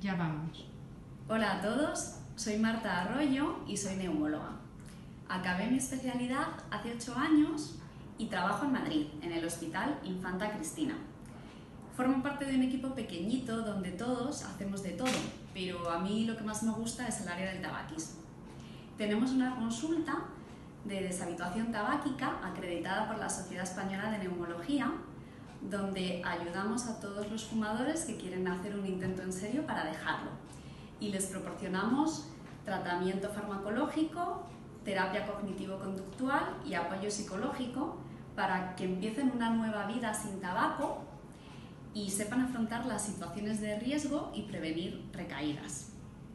Ya vamos. Hola a todos, soy Marta Arroyo y soy neumóloga. Acabé mi especialidad hace 8 años y trabajo en Madrid, en el Hospital Infanta Cristina. Formo parte de un equipo pequeñito donde todos hacemos de todo, pero a mí lo que más me gusta es el área del tabaquismo. Tenemos una consulta de deshabituación tabáquica acreditada por la Sociedad Española de Neumología, donde ayudamos a todos los fumadores que quieren hacer un intento en serio para dejarlo. Y les proporcionamos tratamiento farmacológico, terapia cognitivo-conductual y apoyo psicológico para que empiecen una nueva vida sin tabaco y sepan afrontar las situaciones de riesgo y prevenir recaídas.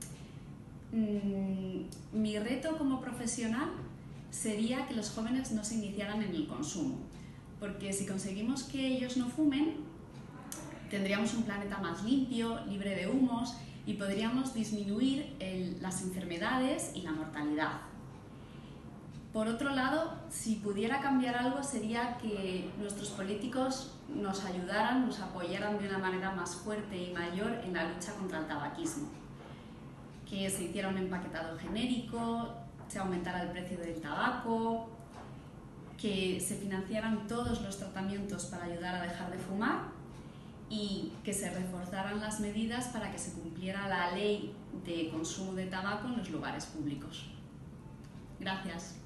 Mi reto como profesional sería que los jóvenes no se iniciaran en el consumo, porque si conseguimos que ellos no fumen, tendríamos un planeta más limpio, libre de humos y podríamos disminuir las enfermedades y la mortalidad. Por otro lado, si pudiera cambiar algo sería que nuestros políticos nos ayudaran, nos apoyaran de una manera más fuerte y mayor en la lucha contra el tabaquismo. Que se hiciera un empaquetado genérico, se aumentara el precio del tabaco, que se financiaran todos los tratamientos para ayudar a dejar de fumar y que se reforzaran las medidas para que se cumpliera la ley de consumo de tabaco en los lugares públicos. Gracias.